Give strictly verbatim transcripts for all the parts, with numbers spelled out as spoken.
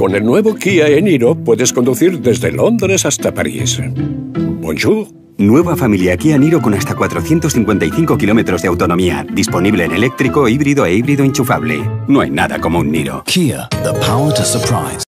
Con el nuevo Kia e-Niro puedes conducir desde Londres hasta París. Bonjour. Nueva familia Kia Niro con hasta cuatrocientos cincuenta y cinco kilómetros de autonomía. Disponible en eléctrico, híbrido e híbrido enchufable. No hay nada como un Niro. Kia, the power to surprise.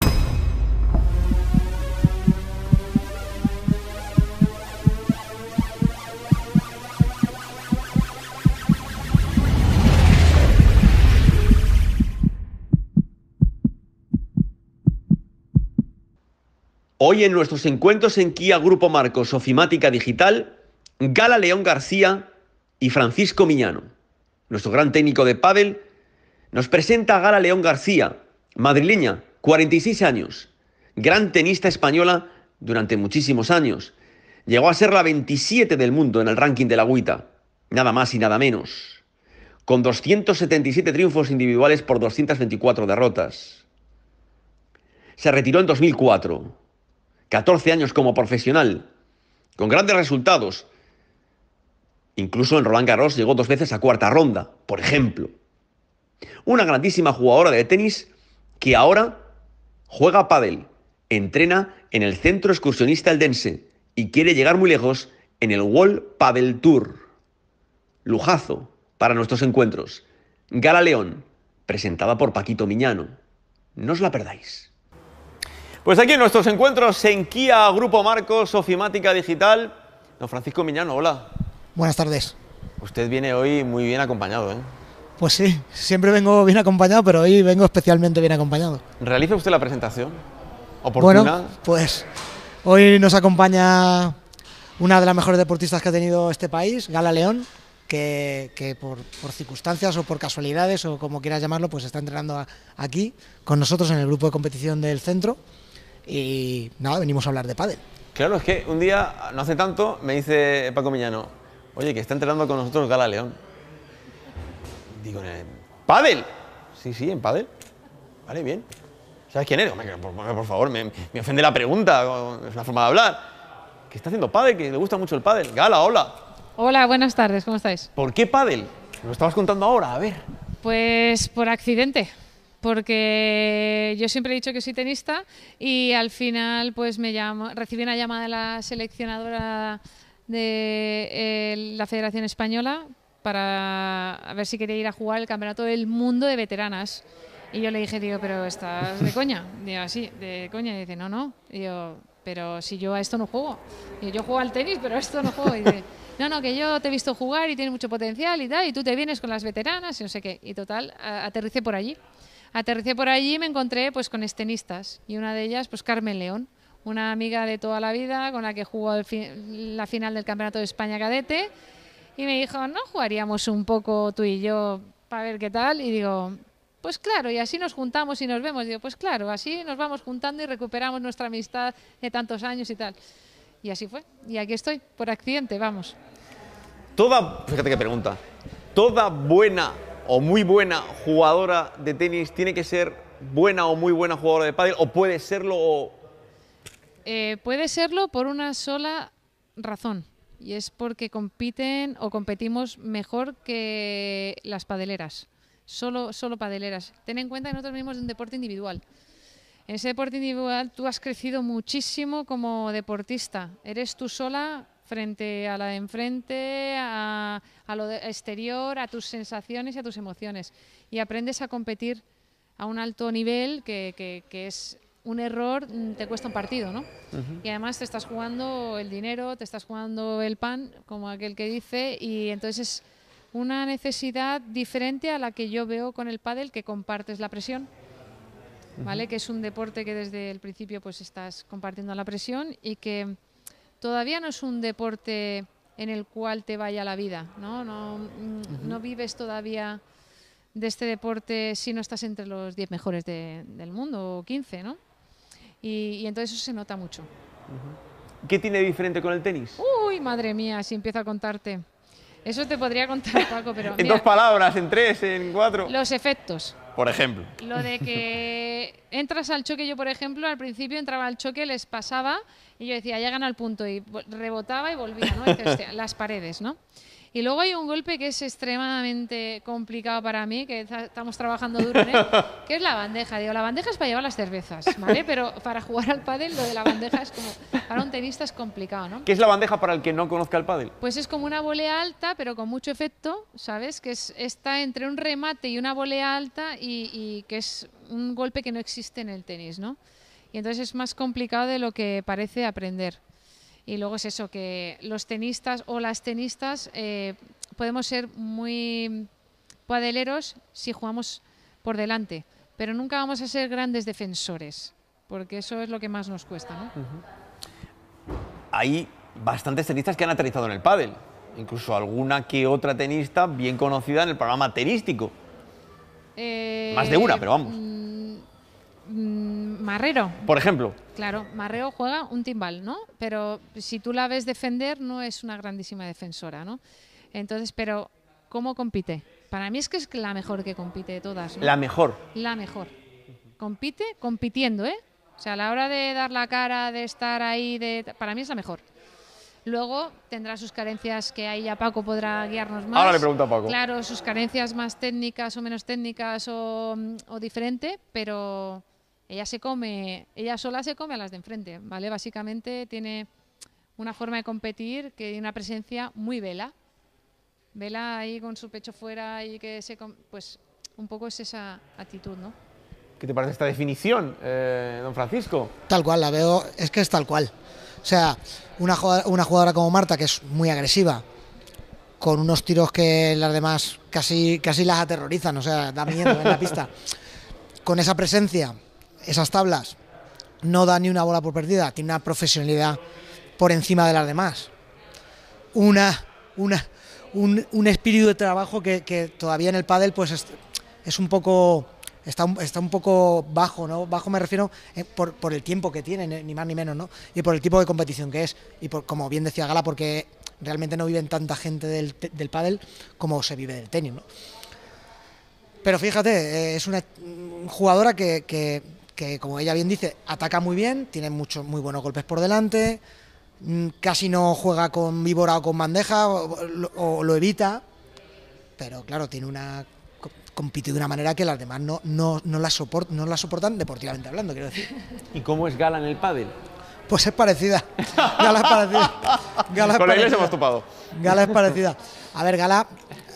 Hoy en nuestros encuentros en Kia Grupo Marcos Ofimática Digital, Gala León García y Francisco Miñano. Nuestro gran técnico de pádel nos presenta a Gala León García, madrileña, cuarenta y seis años, gran tenista española durante muchísimos años. Llegó a ser la veintisiete del mundo en el ranking de la agüita, nada más y nada menos, con doscientos setenta y siete triunfos individuales por doscientas veinticuatro derrotas. Se retiró en dos mil cuatro. catorce años como profesional, con grandes resultados. Incluso en Roland Garros llegó dos veces a cuarta ronda, por ejemplo. Una grandísima jugadora de tenis que ahora juega pádel, entrena en el Centro Excursionista Eldense y quiere llegar muy lejos en el World Padel Tour. Lujazo para nuestros encuentros. Gala León, presentada por Paquito Miñano. No os la perdáis. Pues aquí en nuestros encuentros en Kia Grupo Marcos Ofimática Digital, don Francisco Miñano, hola. Buenas tardes. Usted viene hoy muy bien acompañado, ¿eh? Pues sí, siempre vengo bien acompañado, pero hoy vengo especialmente bien acompañado. ¿Realiza usted la presentación oportuna? Bueno, pues hoy nos acompaña una de las mejores deportistas que ha tenido este país, Gala León, que, que por, por circunstancias o por casualidades o como quieras llamarlo, pues está entrenando a, aquí con nosotros en el grupo de competición del centro. Y nada, venimos a hablar de pádel. Claro, es que un día, no hace tanto, me dice Paco Miñano, oye, que está entrenando con nosotros Gala León. Digo, ¿en pádel? Sí, sí, en pádel. Vale, bien. ¿Sabes quién eres? Por, por favor, me, me ofende la pregunta, es una forma de hablar. ¿Que está haciendo pádel? Que le gusta mucho el pádel. Gala, hola. Hola, buenas tardes, ¿cómo estáis? ¿Por qué pádel? Lo estabas contando ahora, a ver. Pues por accidente. Porque yo siempre he dicho que soy tenista y al final pues me llamo, recibí una llamada de la seleccionadora de eh, la Federación Española para a ver si quería ir a jugar el Campeonato del Mundo de Veteranas. Y yo le dije, digo, pero ¿estás de coña? Digo, sí, de coña. Y dice, no, no. Y yo, pero si yo a esto no juego. Y yo juego al tenis, pero a esto no juego. Y dice, no, no, que yo te he visto jugar y tienes mucho potencial y tal, y tú te vienes con las veteranas y no sé qué. Y total, aterricé por allí. Aterricé por allí y me encontré pues con extenistas y una de ellas pues Carmen León, una amiga de toda la vida con la que jugó el fi la final del Campeonato de España Cadete y me dijo, ¿no jugaríamos un poco tú y yo para ver qué tal? Y digo, pues claro, y así nos juntamos y nos vemos. Y digo, pues claro, así nos vamos juntando y recuperamos nuestra amistad de tantos años y tal. Y así fue, y aquí estoy, por accidente, vamos. Toda, fíjate qué pregunta, toda buena o muy buena jugadora de tenis tiene que ser buena o muy buena jugadora de pádel, o puede serlo o... Eh, puede serlo por una sola razón, y es porque compiten o competimos mejor que las padeleras, solo, solo padeleras. Ten en cuenta que nosotros venimos de un deporte individual. En ese deporte individual tú has crecido muchísimo como deportista, eres tú sola frente a la de enfrente, a, a lo de exterior, a tus sensaciones y a tus emociones. Y aprendes a competir a un alto nivel que, que, que es un error, te cuesta un partido, ¿no? Uh-huh. Y además te estás jugando el dinero, te estás jugando el pan, como aquel que dice, y entonces es una necesidad diferente a la que yo veo con el pádel, que compartes la presión, ¿vale? Uh-huh. Que es un deporte que desde el principio pues estás compartiendo la presión y que todavía no es un deporte en el cual te vaya la vida, ¿no? No, uh-huh. no vives todavía de este deporte si no estás entre los diez mejores de, del mundo o quince, ¿no? Y, y entonces eso se nota mucho. Uh-huh. ¿Qué tiene diferente con el tenis? Uy, madre mía, si empiezo a contarte. Eso te podría contar, Paco, pero... en mira, dos palabras, en tres, en cuatro... Los efectos. Por ejemplo. Lo de que entras al choque, yo por ejemplo, al principio entraba al choque, les pasaba y yo decía, ya gana el punto, y rebotaba y volvía, ¿no? Y dices, hostia, las paredes, ¿no? Y luego hay un golpe que es extremadamente complicado para mí, que estamos trabajando duro en él, que es la bandeja. Digo, la bandeja es para llevar las cervezas, ¿vale? Pero para jugar al pádel, lo de la bandeja es como, para un tenista es complicado, ¿no? ¿Qué es la bandeja para el que no conozca el pádel? Pues es como una volea alta, pero con mucho efecto, ¿sabes? Que es, está entre un remate y una volea alta y, y que es un golpe que no existe en el tenis, ¿no? Y entonces es más complicado de lo que parece aprender. Y luego es eso, que los tenistas o las tenistas eh, podemos ser muy padeleros si jugamos por delante, pero nunca vamos a ser grandes defensores, porque eso es lo que más nos cuesta, ¿no? Uh-huh. Hay bastantes tenistas que han aterrizado en el pádel, incluso alguna que otra tenista bien conocida en el programa tenístico. Eh, Más de una, pero vamos. Mm, Marrero. Por ejemplo. Claro, Marrero juega un timbal, ¿no? Pero si tú la ves defender, no es una grandísima defensora, ¿no? Entonces, pero ¿cómo compite? Para mí es que es la mejor que compite de todas, ¿no? La mejor. La mejor. Compite compitiendo, ¿eh? O sea, a la hora de dar la cara, de estar ahí, de para mí es la mejor. Luego tendrá sus carencias, que ahí ya Paco podrá guiarnos más. Ahora le pregunto a Paco. Claro, sus carencias más técnicas o menos técnicas o, o diferente, pero ella se come, ella sola se come a las de enfrente, ¿vale? Básicamente tiene una forma de competir que tiene una presencia muy vela. Vela ahí con su pecho fuera y que se... Pues un poco es esa actitud, ¿no? ¿Qué te parece esta definición, eh, don Francisco? Tal cual, la veo, es que es tal cual. O sea, una jugadora, una jugadora como Marta, que es muy agresiva, con unos tiros que las demás casi, casi las aterrorizan, o sea, da miedo en la pista. Con esa presencia, esas tablas, no da ni una bola por perdida, tiene una profesionalidad por encima de las demás. Una, una, un, un espíritu de trabajo que, que todavía en el pádel pues es, es un poco... Está un, está un poco bajo, ¿no? Bajo me refiero eh, por, por el tiempo que tiene, ni más ni menos, ¿no? Y por el tipo de competición que es. Y por, como bien decía Gala, porque realmente no viven tanta gente del, del pádel como se vive del tenis, ¿no? Pero fíjate, eh, es una jugadora que, que, que, como ella bien dice, ataca muy bien, tiene muchos muy buenos golpes por delante, casi no juega con víbora o con bandeja, o, o, o lo evita, pero claro, tiene una... compite de una manera que las demás no, no, no, la soport, no la soportan deportivamente hablando, quiero decir. ¿Y cómo es Gala en el pádel? Pues es parecida. Gala es parecida. Gala es Con la parecida. iglesia hemos topado. Gala es parecida. A ver, Gala,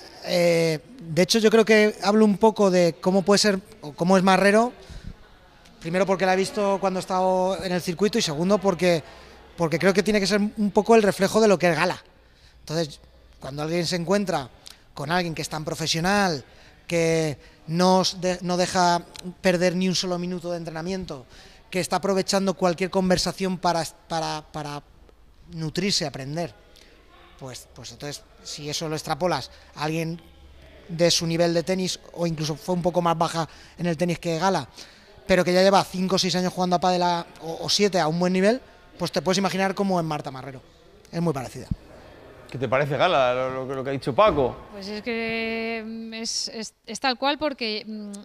eh, de hecho yo creo que hablo un poco de cómo puede ser, o cómo es Marrero, primero porque la he visto cuando he estado en el circuito y segundo porque, porque creo que tiene que ser un poco el reflejo de lo que es Gala. Entonces, cuando alguien se encuentra con alguien que es tan profesional, que no, de, no deja perder ni un solo minuto de entrenamiento, que está aprovechando cualquier conversación para, para, para nutrirse, aprender, pues, pues entonces, si eso lo extrapolas a alguien de su nivel de tenis, o incluso fue un poco más baja en el tenis que Gala, pero que ya lleva cinco o seis años jugando a pádel a, o, o siete a un buen nivel, pues te puedes imaginar cómo es Marta Marrero. Es muy parecida. ¿Qué te parece, Gala, lo, lo, lo que ha dicho Paco? Pues es que es, es, es tal cual porque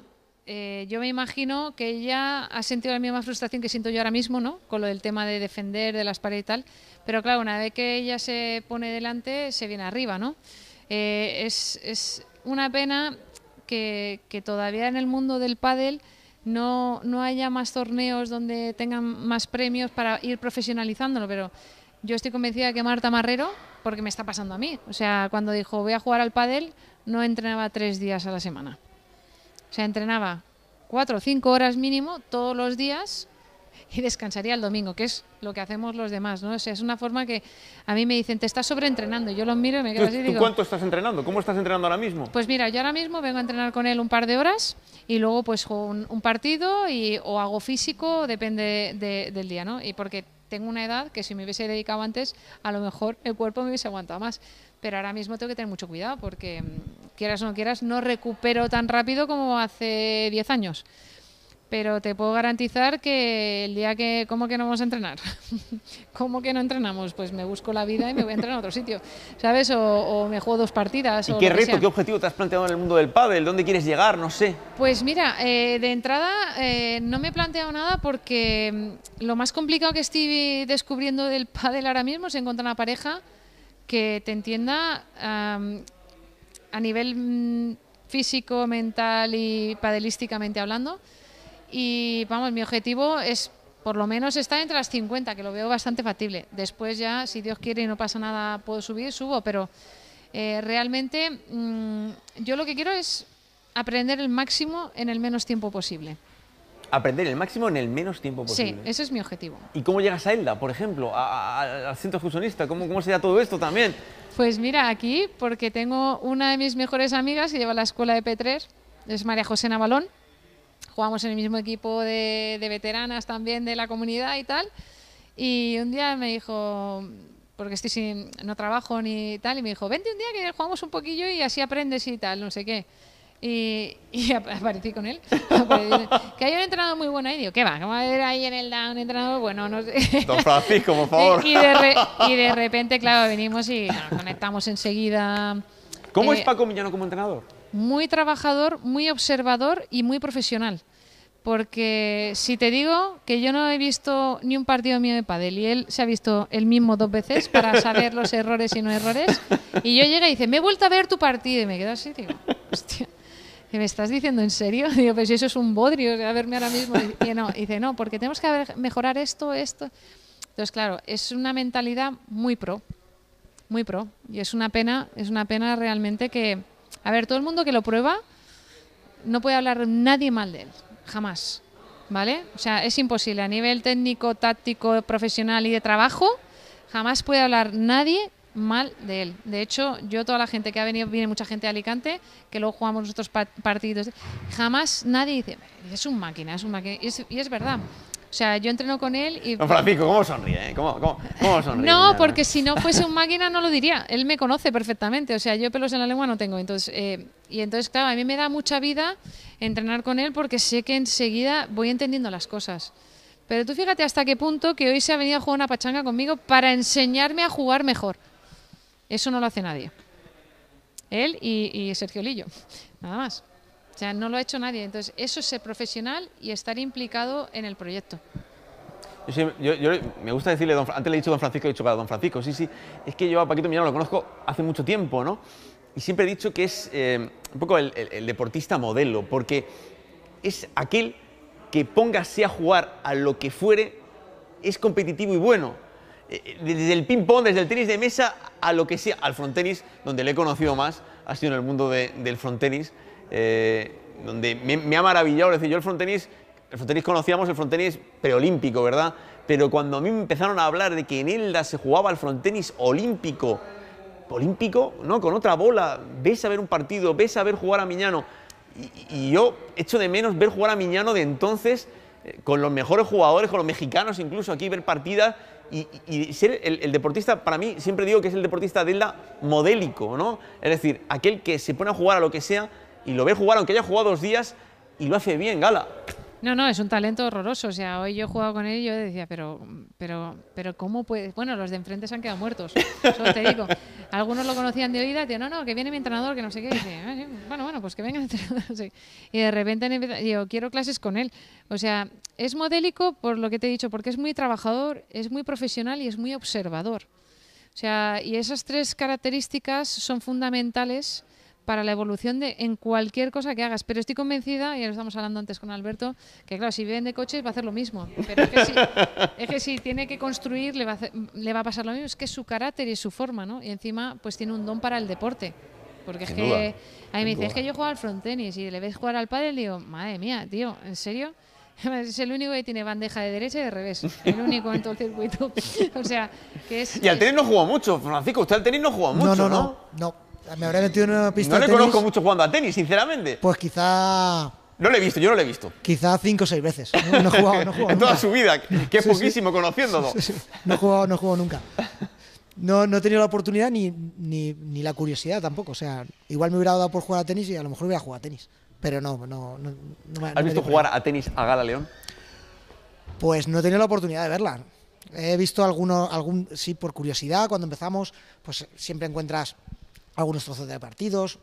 eh, yo me imagino que ella ha sentido la misma frustración que siento yo ahora mismo, ¿no? Con lo del tema de defender, de las paredes y tal. Pero claro, una vez que ella se pone delante, se viene arriba, ¿no? Eh, es, es una pena que, que todavía en el mundo del pádel no, no haya más torneos donde tengan más premios para ir profesionalizándolo, pero yo estoy convencida de que Marta Marrero, porque me está pasando a mí, o sea, cuando dijo voy a jugar al pádel, no entrenaba tres días a la semana. O sea, entrenaba cuatro o cinco horas mínimo todos los días y descansaría el domingo, que es lo que hacemos los demás, ¿no? O sea, es una forma que a mí me dicen, te estás sobreentrenando, yo los miro y me quedo así y ¿Tú digo... cuánto estás entrenando? ¿Cómo estás entrenando ahora mismo? Pues mira, yo ahora mismo vengo a entrenar con él un par de horas y luego pues juego un, un partido y, o hago físico, depende de, de, del día, ¿no? Y porque tengo una edad que si me hubiese dedicado antes, a lo mejor el cuerpo me hubiese aguantado más. Pero ahora mismo tengo que tener mucho cuidado porque, quieras o no quieras, no recupero tan rápido como hace diez años. Pero te puedo garantizar que el día que... ¿Cómo que no vamos a entrenar? ¿Cómo que no entrenamos? Pues me busco la vida y me voy a entrenar a otro sitio, ¿sabes? O, o me juego dos partidas. ¿Y o qué lo que reto, sea. qué objetivo te has planteado en el mundo del pádel? ¿Dónde quieres llegar? No sé. Pues mira, eh, de entrada eh, no me he planteado nada porque lo más complicado que estoy descubriendo del pádel ahora mismo es encontrar una pareja que te entienda um, a nivel mm, físico, mental y padelísticamente hablando. Y vamos, mi objetivo es por lo menos estar entre las cincuenta, que lo veo bastante factible. Después ya, si Dios quiere y no pasa nada, puedo subir, subo, pero eh, realmente mmm, yo lo que quiero es aprender el máximo en el menos tiempo posible. Aprender el máximo en el menos tiempo posible. Sí, ese es mi objetivo. ¿Y cómo llegas a Elda, por ejemplo, a, a, al centro excursionista? ¿Cómo, ¿Cómo sería todo esto también? Pues mira, aquí, porque tengo una de mis mejores amigas que lleva la escuela de P tres, es María José Navalón. Jugamos en el mismo equipo de, de veteranas también de la comunidad y tal. Y un día me dijo, porque estoy sin, no trabajo ni tal, y me dijo, vente un día que jugamos un poquillo y así aprendes y tal, no sé qué. Y, y aparecí con él. Que hay un entrenador muy bueno ahí. Digo, ¿qué va? ¿Cómo va a haber ahí en el down un entrenador bueno? No sé. Don Francisco, por favor. Y, y, de re, y de repente, claro, venimos y nos conectamos enseguida. ¿Cómo eh, es Paco Miñano como entrenador? Muy trabajador, muy observador y muy profesional. Porque si te digo que yo no he visto ni un partido mío de pádel y él se ha visto el mismo dos veces para saber los errores y no errores, y yo llegué y dice, me he vuelto a ver tu partido, y me quedo así, digo, hostia, ¿me estás diciendo en serio? Digo, pues eso es un bodrio, a verme ahora mismo. Y no, y dice, no, porque tenemos que mejorar esto, esto. Entonces, claro, es una mentalidad muy pro, muy pro. Y es una pena, es una pena realmente que, a ver, todo el mundo que lo prueba, no puede hablar nadie mal de él, jamás, ¿vale? O sea, es imposible, a nivel técnico, táctico, profesional y de trabajo, jamás puede hablar nadie mal de él. De hecho, yo, toda la gente que ha venido, viene mucha gente de Alicante, que luego jugamos nosotros partidos, jamás nadie dice, es un máquina, es un máquina. Y es, y es verdad. O sea, yo entreno con él y... Don Francisco, ¿cómo sonríe? ¿eh? ¿Cómo, cómo, cómo sonríe? No, porque si no fuese un máquina no lo diría. Él me conoce perfectamente. O sea, yo pelos en la lengua no tengo. Entonces, eh, y entonces, claro, a mí me da mucha vida entrenar con él porque sé que enseguida voy entendiendo las cosas. Pero tú fíjate hasta qué punto que hoy se ha venido a jugar una pachanga conmigo para enseñarme a jugar mejor. Eso no lo hace nadie. Él y, y Sergio Lillo, nada más. O sea, no lo ha hecho nadie. Entonces, eso es ser profesional y estar implicado en el proyecto. Yo, sí, yo, yo me gusta decirle, don, antes le he dicho don Francisco, he dicho para don Francisco, sí, sí, es que yo a Paquito Miñano lo conozco hace mucho tiempo, ¿no? Y siempre he dicho que es eh, un poco el, el, el deportista modelo, porque es aquel que póngase a jugar a lo que fuere, es competitivo y bueno. Desde el ping-pong, desde el tenis de mesa, a lo que sea, al frontenis, donde le he conocido más, ha sido en el mundo de, del frontenis, eh, donde me, me ha maravillado. Es decir, yo el frontenis, el frontenis conocíamos el frontenis preolímpico, ¿verdad? Pero cuando a mí me empezaron a hablar de que en Elda se jugaba el frontenis olímpico, olímpico, ¿no? Con otra bola, ves a ver un partido, ves a ver jugar a Miñano, y, y yo echo de menos ver jugar a Miñano de entonces, eh, con los mejores jugadores, con los mexicanos incluso, aquí ver partidas. Y, y ser el, el deportista, para mí, siempre digo que es el deportista de Elda modélico, ¿no? Es decir, aquel que se pone a jugar a lo que sea y lo ve jugar, aunque haya jugado dos días, y lo hace bien, Gala. No, no, es un talento horroroso. O sea, hoy yo he jugado con él y yo decía, pero, pero, pero ¿cómo puede? Bueno, los de enfrente se han quedado muertos. Solo te digo. Algunos lo conocían de oídas, y no, no, que viene mi entrenador, que no sé qué. Y dice, bueno, bueno, pues que venga el entrenador. Sí. Y de repente digo, quiero clases con él. O sea, es modélico por lo que te he dicho, porque es muy trabajador, es muy profesional y es muy observador. O sea, y esas tres características son fundamentales para la evolución de en cualquier cosa que hagas. Pero estoy convencida, y lo estamos hablando antes con Alberto, que claro, si viven de coches va a hacer lo mismo. Pero es que si, es que si tiene que construir le va, a hacer, le va a pasar lo mismo. Es que es su carácter y su forma, ¿no? Y encima pues tiene un don para el deporte. Porque es Sin que duda, a mí me dice, duda. es que yo juego al frontenis y le ves jugar al pádel y digo, madre mía, tío, ¿en serio? Es el único que tiene bandeja de derecha y de revés. El único en todo el circuito. O sea, que es... Y al tenis no jugó mucho, Francisco. Usted al tenis no jugó mucho, no, ¿no? no, no, no. Me habré metido en una pista No de le tenis, conozco mucho jugando a tenis, sinceramente. pues quizá No lo he visto, yo no lo he visto. quizá cinco o seis veces. No, no he jugado, no he jugado En toda nunca. su vida, que es Sí, sí. poquísimo conociéndolo. Sí, sí. No he jugado, no he jugado nunca. No, no he tenido la oportunidad ni, ni, ni la curiosidad tampoco. O sea, igual me hubiera dado por jugar a tenis y a lo mejor hubiera jugado a tenis. Pero no, no, no, no, no me- no ¿Has me visto dio por jugar ahí. a tenis a Gala León? Pues no he tenido la oportunidad de verla. He visto alguno, algún, sí, por curiosidad, cuando empezamos, pues siempre encuentras algunos trozos de partidos.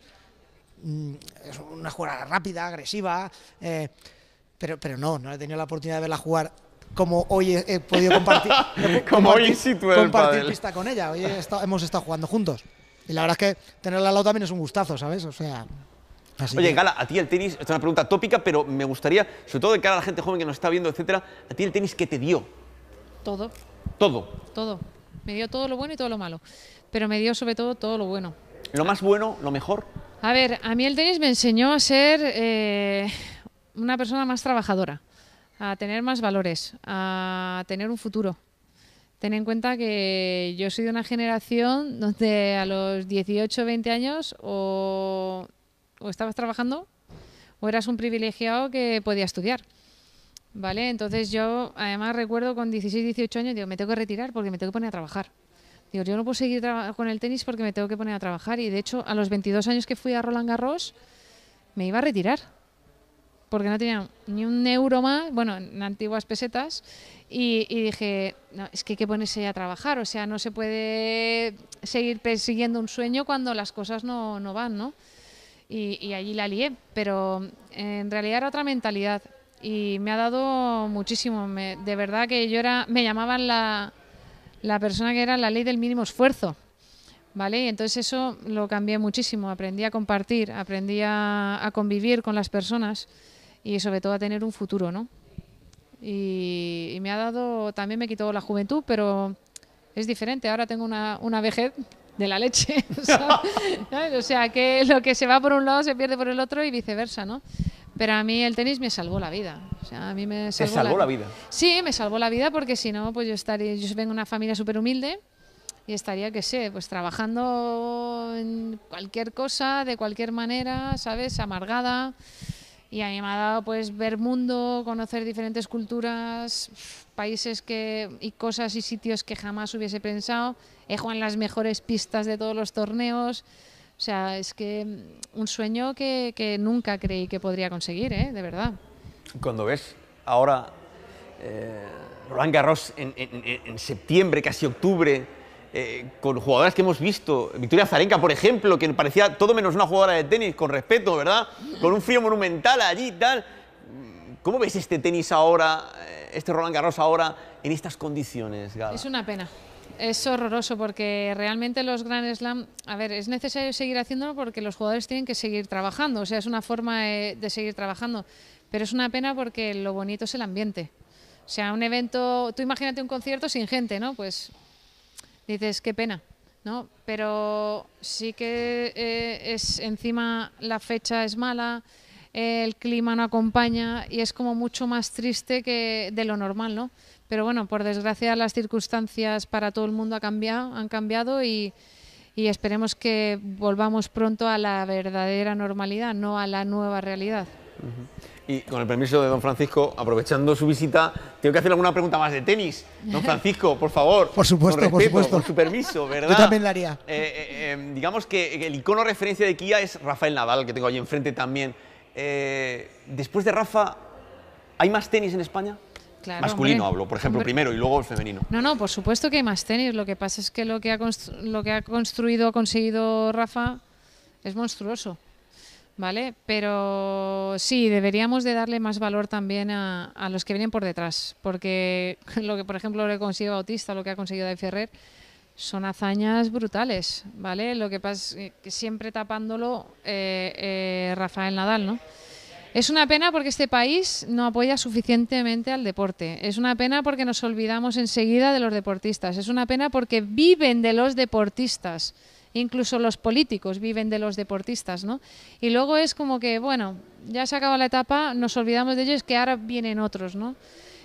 Mm, Es una jugada rápida, agresiva, eh, pero, pero no, no he tenido la oportunidad de verla jugar como hoy he, he podido compartir, como compartir, hoy in situ en el compartir pádel. pista con ella. Hoy he estado- hemos estado jugando juntos. Y la verdad es que tenerla al lado también es un gustazo, ¿sabes? O sea, así Oye, que- Gala, a ti el tenis, esta es una pregunta tópica, pero me gustaría, sobre todo de cara a la gente joven que nos está viendo, etcétera, a ti el tenis, ¿qué te dio? Todo, Todo. todo. Me dio todo lo bueno y todo lo malo. Pero me dio sobre todo todo lo bueno. Lo más bueno, lo mejor. A ver, a mí el tenis me enseñó a ser eh, una persona más trabajadora, a tener más valores, a tener un futuro. Ten en cuenta que yo soy de una generación donde a los dieciocho, veinte años o, o estabas trabajando o eras un privilegiado que podía estudiar. ¿Vale? Entonces yo además recuerdo con dieciséis, dieciocho años, digo, me tengo que retirar porque me tengo que poner a trabajar. Digo, yo no puedo seguir traba- con el tenis porque me tengo que poner a trabajar. Y de hecho, a los veintidós años que fui a Roland Garros, me iba a retirar. Porque no tenía ni un euro más, bueno, en antiguas pesetas. Y, y dije, no, es que hay que ponerse a trabajar. O sea, no se puede seguir persiguiendo un sueño cuando las cosas no, no van, ¿no? Y, y allí la lié. Pero en realidad era otra mentalidad. Y me ha dado muchísimo. Me- de verdad que yo era, me llamaban la... la persona que era la ley del mínimo esfuerzo, ¿vale? Y entonces eso lo cambié muchísimo, aprendí a compartir, aprendí a, a convivir con las personas y sobre todo a tener un futuro, ¿no? Y, y me ha dado, también me quitó la juventud, pero es diferente, ahora tengo una, una vejez de la leche, ¿sabes? O sea, que lo que se va por un lado se pierde por el otro y viceversa, ¿no? Pero a mí el tenis me salvó la vida. O sea, a mí me Te salvó, salvó la vida. Sí, me salvó la vida porque si no, pues yo estaría, yo vengo de una familia súper humilde y estaría, qué sé, pues trabajando en cualquier cosa, de cualquier manera, ¿sabes? Amargada. Y a mí me ha dado pues ver mundo, conocer diferentes culturas, países que y cosas y sitios que jamás hubiese pensado. He jugado en las mejores pistas de todos los torneos. O sea, es que mm, un sueño que, que nunca creí que podría conseguir, ¿eh? De verdad. Cuando ves ahora eh, Roland Garros en, en- en- en septiembre, casi octubre, eh, con jugadoras que hemos visto, Victoria Azarenka, por ejemplo, que parecía todo menos una jugadora de tenis, con respeto, ¿verdad? Con un frío monumental allí y tal. ¿Cómo ves este tenis ahora, eh, este Roland Garros ahora, en estas condiciones, Gala? Es una pena. Es horroroso porque realmente los Grand Slam, a ver, es necesario seguir haciéndolo porque los jugadores tienen que seguir trabajando, o sea, es una forma de, de seguir trabajando, pero es una pena porque lo bonito es el ambiente. O sea, un evento, tú imagínate un concierto sin gente, ¿no? Pues dices, qué pena, ¿no? Pero sí que eh, es encima la fecha es mala, el clima no acompaña y es como mucho más triste que de lo normal, ¿no? Pero bueno, por desgracia las circunstancias para todo el mundo ha cambiado, han cambiado y, y esperemos que volvamos pronto a la verdadera normalidad, no a la nueva realidad. Y con el permiso de don Francisco, aprovechando su visita, tengo que hacerle alguna pregunta más de tenis. Don Francisco, por favor. Por supuesto, con por respeto, supuesto. Con su permiso, ¿verdad? Yo también la haría. Eh, eh, eh, digamos que el icono referencia de Kia es Rafael Nadal, que tengo ahí enfrente también. Eh, después de Rafa, ¿hay más tenis en España? Claro, Masculino hombre. hablo, por ejemplo, Hombre. primero y luego el femenino. No, no, por supuesto que hay más tenis. Lo que pasa es que lo que ha, constru- lo que ha construido, ha conseguido Rafa es monstruoso, ¿vale? Pero sí, deberíamos de darle más valor también a, a los que vienen por detrás, porque lo que, por ejemplo, lo que ha conseguido Bautista, lo que ha conseguido David Ferrer, son hazañas brutales, ¿vale? Lo que pasa es que siempre tapándolo eh, eh, Rafael Nadal, ¿no? Es una pena porque este país no apoya suficientemente al deporte. Es una pena porque nos olvidamos enseguida de los deportistas. Es una pena porque viven de los deportistas. Incluso los políticos viven de los deportistas, ¿no? Y luego es como que, bueno, ya se acaba la etapa, nos olvidamos de ellos, que ahora vienen otros, ¿no?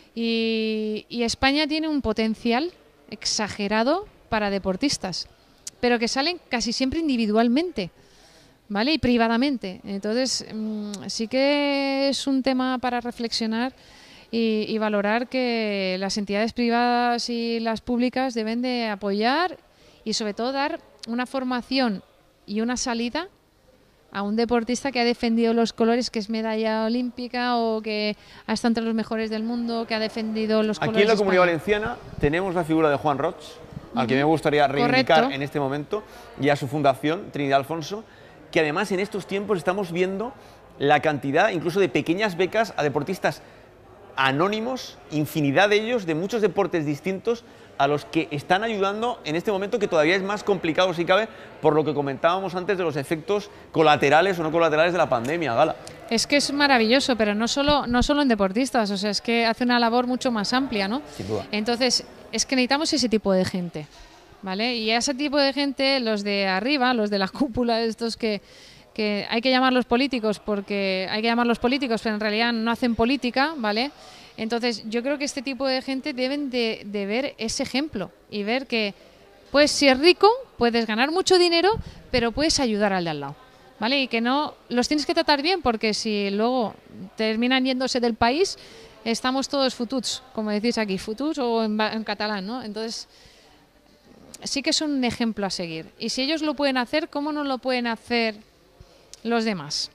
Y, y España tiene un potencial exagerado para deportistas, pero que salen casi siempre individualmente, ¿vale? Y privadamente. Entonces, mmm, sí que es un tema para reflexionar y, y valorar que las entidades privadas y las públicas deben de apoyar y sobre todo dar una formación y una salida a un deportista que ha defendido los colores, que es medalla olímpica o que ha estado entre los mejores del mundo, que ha defendido los colores. Aquí en la Comunidad España. Valenciana tenemos la figura de Juan Roig, al que me gustaría reivindicar Correcto. en este momento, y a su fundación, Trinidad Alfonso, que además en estos tiempos estamos viendo la cantidad incluso de pequeñas becas a deportistas anónimos, infinidad de ellos, de muchos deportes distintos, a los que están ayudando en este momento que todavía es más complicado, si cabe, por lo que comentábamos antes de los efectos colaterales o no colaterales de la pandemia, Gala. Es que es maravilloso, pero no solo, no solo en deportistas, o sea, es que hace una labor mucho más amplia, ¿no? Sin duda. Entonces, es que necesitamos ese tipo de gente, ¿vale? Y a ese tipo de gente, los de arriba, los de la cúpula, estos que, que hay que llamarlos políticos, porque hay que llamarlos políticos, pero en realidad no hacen política, ¿vale? Entonces, yo creo que este tipo de gente deben de, de ver ese ejemplo y ver que, pues, si eres rico, puedes ganar mucho dinero, pero puedes ayudar al de al lado, ¿vale? Y que no los tienes que tratar bien, porque si luego terminan yéndose del país, estamos todos fututs, como decís aquí, fututs o en, en catalán, ¿no? Entonces, sí que es un ejemplo a seguir. Y si ellos lo pueden hacer, ¿cómo no lo pueden hacer los demás?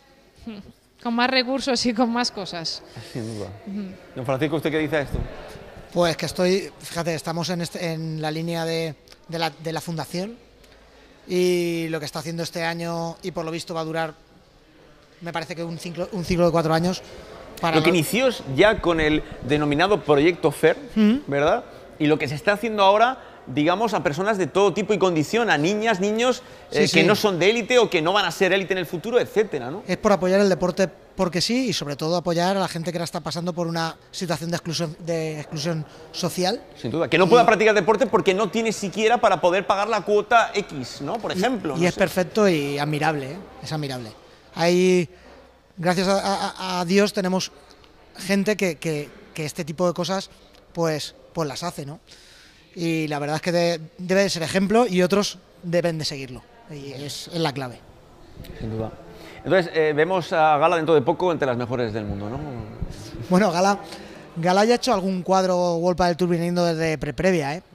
Con más recursos y con más cosas. Sin duda. Uh-huh. Don Francisco, ¿usted qué dice a esto? Pues que estoy, fíjate, estamos en, este, en la línea de, de, la, de la fundación y lo que está haciendo este año, y por lo visto va a durar, me parece que un ciclo, un ciclo de cuatro años. Para lo que inició ya con el denominado Proyecto FAIR, uh-huh. ¿verdad? Y lo que se está haciendo ahora, digamos, a personas de todo tipo y condición, a niñas, niños eh, sí, que sí. no son de élite o que no van a ser élite en el futuro, etcétera, ¿no? Es por apoyar el deporte porque sí, y sobre todo apoyar a la gente que ahora está pasando por una situación de exclusión, de exclusión social. Sin duda, que no y, pueda practicar deporte porque no tiene siquiera para poder pagar la cuota X, ¿no? Por ejemplo. Y, y no es sé. perfecto y admirable, ¿eh? Es admirable. Hay, gracias a, a, a Dios, tenemos gente que, que, que este tipo de cosas, pues, pues las hace, ¿no? Y la verdad es que de, debe de ser ejemplo y otros deben de seguirlo. Y es, es la clave. Sin duda. Entonces, eh, vemos a Gala dentro de poco entre las mejores del mundo, ¿no? Bueno, Gala, Gala ya ha hecho algún cuadro World Padel Tour viniendo desde pre-previa, ¿eh?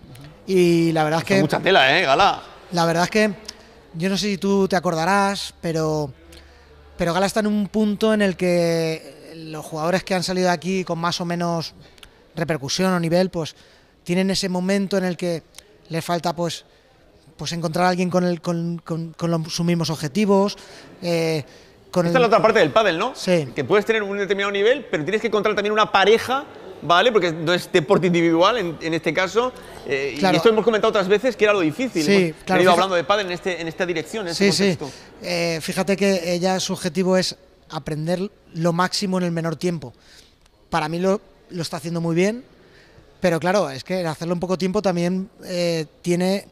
Y la verdad es que... mucha tela, ¿eh, Gala? La verdad es que, yo no sé si tú te acordarás, pero, pero Gala está en un punto en el que los jugadores que han salido de aquí con más o menos repercusión o nivel, pues tienen ese momento en el que les falta pues, pues encontrar a alguien con, el, con, con, con los, sus mismos objetivos. Eh, con Esta el... es la otra parte del pádel, ¿no? Sí. Que puedes tener un determinado nivel, pero tienes que encontrar también una pareja, ¿vale? Porque no es deporte individual en, en este caso. Eh, claro. Y esto hemos comentado otras veces que era lo difícil. Sí, hemos claro, venido hablando de pádel en, este, en esta dirección, en sí, este contexto. Sí. Eh, fíjate que ella, su objetivo es aprender lo máximo en el menor tiempo. Para mí lo, lo está haciendo muy bien. Pero claro, es que hacerlo en poco tiempo también eh, tiene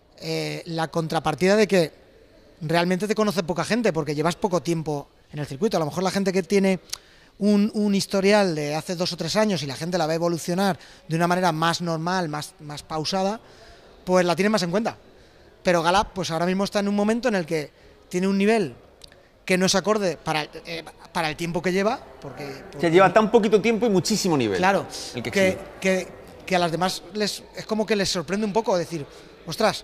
eh, la contrapartida de que realmente te conoce poca gente porque llevas poco tiempo en el circuito. A lo mejor la gente que tiene un, un historial de hace dos o tres años y la gente la va a evolucionar de una manera más normal, más, más pausada, pues la tiene más en cuenta. Pero Gala, pues ahora mismo está en un momento en el que tiene un nivel que no es acorde para, eh, para el tiempo que lleva. Porque, porque Se lleva tan poquito tiempo y muchísimo nivel. Claro, el que, que, que, que a las demás les, es como que les sorprende un poco decir, ostras,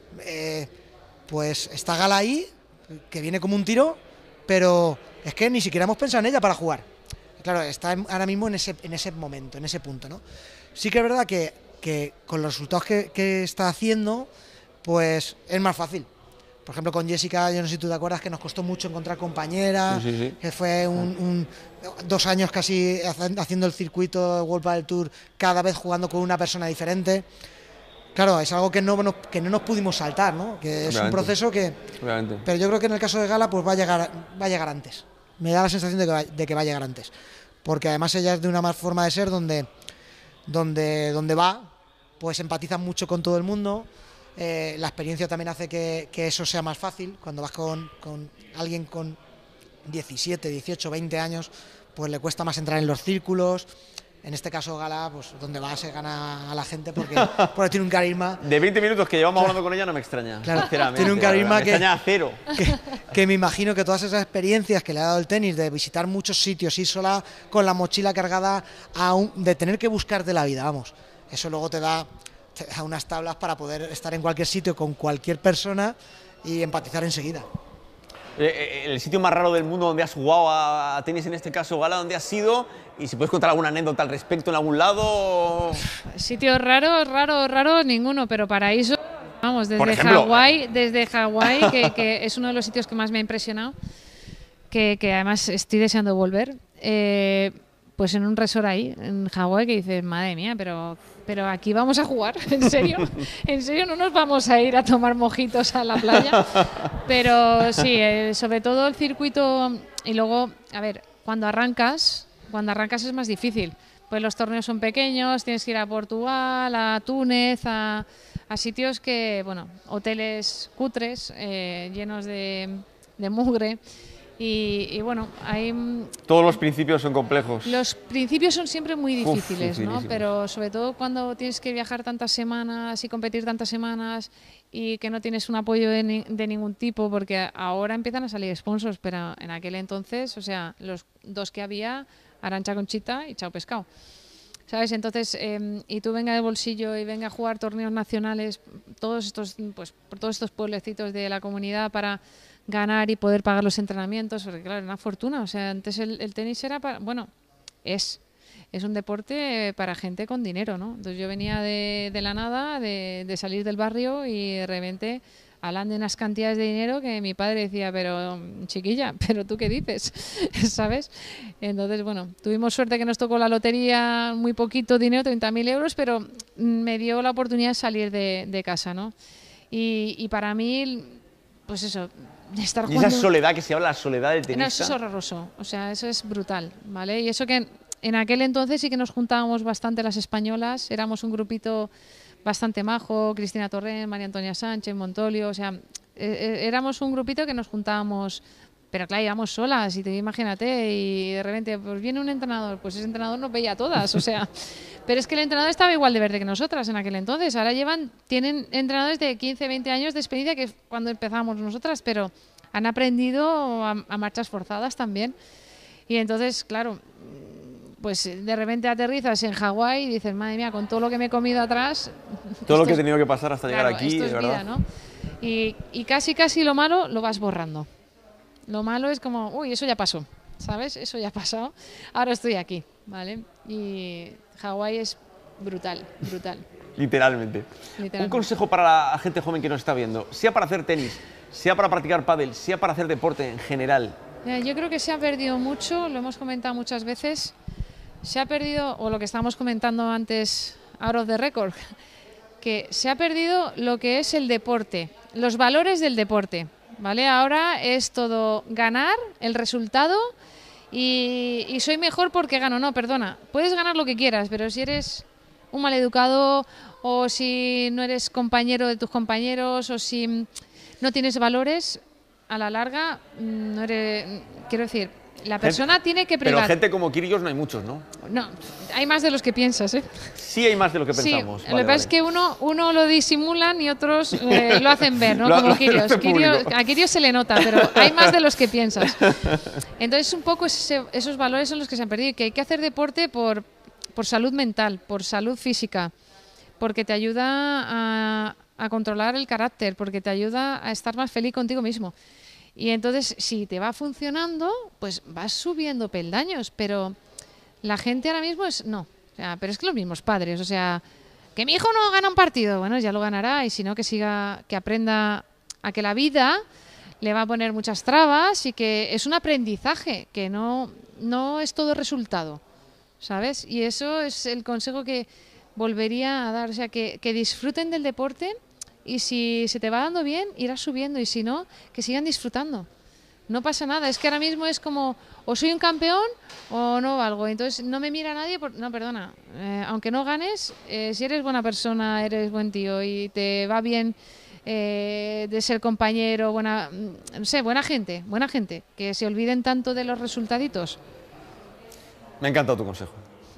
eh, pues está Gala ahí, que viene como un tiro, pero es que ni siquiera hemos pensado en ella para jugar. Claro, está ahora mismo en ese, en ese momento, en ese punto, ¿no? Sí que es verdad que, que con los resultados que, que está haciendo, pues es más fácil. Por ejemplo, con Jessica, yo no sé si tú te acuerdas que nos costó mucho encontrar compañera, sí, sí, sí. que fue un, un, dos años casi haciendo el circuito World Padel Tour, cada vez jugando con una persona diferente. Claro, es algo que no, no, que no nos pudimos saltar, ¿no? Que es Obviamente. un proceso que... Obviamente. Pero yo creo que en el caso de Gala, pues va a llegar, va a llegar antes. Me da la sensación de que, va, de que va a llegar antes. Porque además ella es de una más forma de ser donde, donde, donde va, pues empatiza mucho con todo el mundo. Eh, la experiencia también hace que, que eso sea más fácil. Cuando vas con, con alguien con diecisiete, dieciocho, veinte años, pues le cuesta más entrar en los círculos. En este caso Gala, pues donde va se gana a la gente porque, porque tiene un carisma. De veinte minutos que llevamos claro. hablando con ella no me extraña. Claro, tiene un carisma me que, extraña a cero. Que, que me imagino que todas esas experiencias que le ha dado el tenis, de visitar muchos sitios, ir sola con la mochila cargada, a un, de tener que buscarte la vida, vamos, eso luego te da... a unas tablas para poder estar en cualquier sitio con cualquier persona y empatizar enseguida. El sitio más raro del mundo donde has jugado a tenis, en este caso Gala, ¿dónde has sido? Y si puedes contar alguna anécdota al respecto en algún lado. Sitios raros, raros, raros, ninguno, pero paraíso, vamos, desde Hawái, desde Hawái, que, que es uno de los sitios que más me ha impresionado, que, que además estoy deseando volver. Eh, pues en un resort ahí, en Hawái, que dices, madre mía, pero, pero aquí vamos a jugar, ¿en serio? ¿En serio no nos vamos a ir a tomar mojitos a la playa? Pero sí, eh, sobre todo el circuito, y luego, a ver, cuando arrancas, cuando arrancas es más difícil, pues los torneos son pequeños, tienes que ir a Portugal, a Túnez, a, a sitios que, bueno, hoteles cutres, eh, llenos de, de mugre. Y, y bueno, hay... Todos los principios son complejos. Los principios son siempre muy difíciles, Uf, ¿no? Pero sobre todo cuando tienes que viajar tantas semanas y competir tantas semanas y que no tienes un apoyo de, ni, de ningún tipo, porque ahora empiezan a salir sponsors, pero en aquel entonces, o sea, los dos que había, Arantxa Conchita y Chao Pescado. ¿Sabes? Entonces, eh, y tú venga de bolsillo y venga a jugar torneos nacionales, todos estos, pues, por todos estos pueblecitos de la comunidad para ganar y poder pagar los entrenamientos, porque claro, era una fortuna. O sea, antes el, el tenis era para, bueno, es, es un deporte para gente con dinero, ¿no? Entonces yo venía de, de la nada, de, de salir del barrio y de repente hablan de unas cantidades de dinero que mi padre decía, pero chiquilla, ¿pero tú qué dices? ¿Sabes? Entonces, bueno, tuvimos suerte que nos tocó la lotería, muy poquito dinero, treinta mil euros, pero me dio la oportunidad de salir de, de casa, ¿no? Y, y para mí, pues eso, estar jugando... Y esa soledad, que se habla, la soledad del tenista. No, eso es horroroso, o sea, eso es brutal, ¿vale? Y eso que en aquel entonces sí que nos juntábamos bastante las españolas, éramos un grupito bastante majo, Cristina Torrent, María Antonia Sánchez, Montolio, o sea, eh, éramos un grupito que nos juntábamos, pero claro, íbamos solas, y te imagínate, y de repente, pues viene un entrenador, pues ese entrenador nos veía a todas, o sea, pero es que el entrenador estaba igual de verde que nosotras en aquel entonces, ahora llevan, tienen entrenadores de quince, veinte años de experiencia que cuando empezamos nosotras, pero han aprendido a, a marchas forzadas también, y entonces, claro, pues de repente aterrizas en Hawái y dices, madre mía, con todo lo que me he comido atrás... Todo lo que he tenido que pasar hasta claro, llegar aquí, esto es de verdad. vida, ¿no? Y, y casi, casi lo malo lo vas borrando. Lo malo es como, uy, eso ya pasó, ¿sabes? Eso ya ha pasado. Ahora estoy aquí, ¿vale? Y Hawái es brutal, brutal. Literalmente. Literalmente. Un consejo para la gente joven que nos está viendo, sea para hacer tenis, sea para practicar pádel, sea para hacer deporte en general. Yo creo que se ha perdido mucho, lo hemos comentado muchas veces. Se ha perdido, o lo que estábamos comentando antes, out of the record, que se ha perdido lo que es el deporte, los valores del deporte, ¿vale? Ahora es todo ganar, el resultado, y, y soy mejor porque gano. No, perdona, puedes ganar lo que quieras, pero si eres un maleducado, o si no eres compañero de tus compañeros, o si no tienes valores, a la larga, no eres, quiero decir... La persona gente, tiene que privar. Pero gente como Kyrgios no hay muchos, ¿no? No, hay más de los que piensas, ¿eh? Sí hay más de lo que sí, pensamos. Lo vale, que pasa vale. es que uno, uno lo disimulan y otros eh, lo hacen ver, ¿no? lo, como lo Kyrgios. Kyrgios. A Kyrgios se le nota, pero hay más de los que piensas. Entonces, un poco ese, esos valores son los que se han perdido. Que hay que hacer deporte por, por salud mental, por salud física, porque te ayuda a, a controlar el carácter, porque te ayuda a estar más feliz contigo mismo. Y entonces, si te va funcionando, pues vas subiendo peldaños, pero la gente ahora mismo es... No, o sea, pero es que los mismos padres, o sea, que mi hijo no gana un partido, bueno, ya lo ganará, y si no, que siga, que aprenda a que la vida le va a poner muchas trabas y que es un aprendizaje, que no, no es todo resultado, ¿sabes? Y eso es el consejo que volvería a dar, o sea, que, que disfruten del deporte. Y si se te va dando bien, irás subiendo. Y si no, que sigan disfrutando. No pasa nada. Es que ahora mismo es como, o soy un campeón o no valgo. Entonces no me mira nadie. Por... No, perdona. Eh, aunque no ganes, eh, si eres buena persona, eres buen tío y te va bien eh, de ser compañero, buena, no sé, buena gente, buena gente. Que se olviden tanto de los resultaditos. Me ha encantado tu consejo.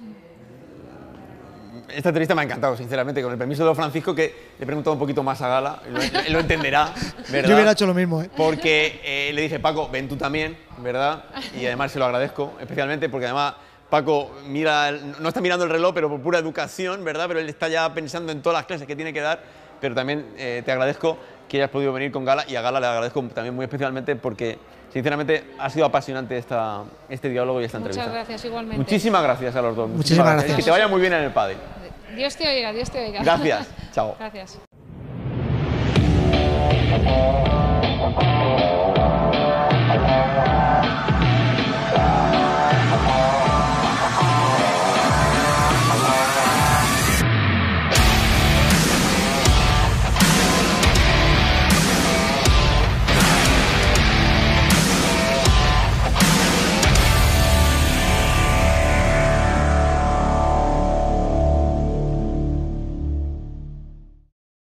Esta entrevista me ha encantado, sinceramente, con el permiso de don Francisco, que le he preguntado un poquito más a Gala, él lo, él lo entenderá, ¿verdad? Yo hubiera hecho lo mismo, ¿eh? Porque eh, le dije, Paco, ven tú también, ¿verdad? Y además se lo agradezco, especialmente porque además Paco mira, no está mirando el reloj, pero por pura educación, ¿verdad? Pero él está ya pensando en todas las clases que tiene que dar, pero también eh, te agradezco que hayas podido venir con Gala, y a Gala le agradezco también muy especialmente porque, sinceramente, ha sido apasionante esta, este diálogo y esta Muchas entrevista. gracias, igualmente. Muchísimas gracias a los dos. Muchísimas gracias. Que te vaya muy bien en el pádel. Dios te oiga, Dios te oiga. Gracias. Chao. Gracias.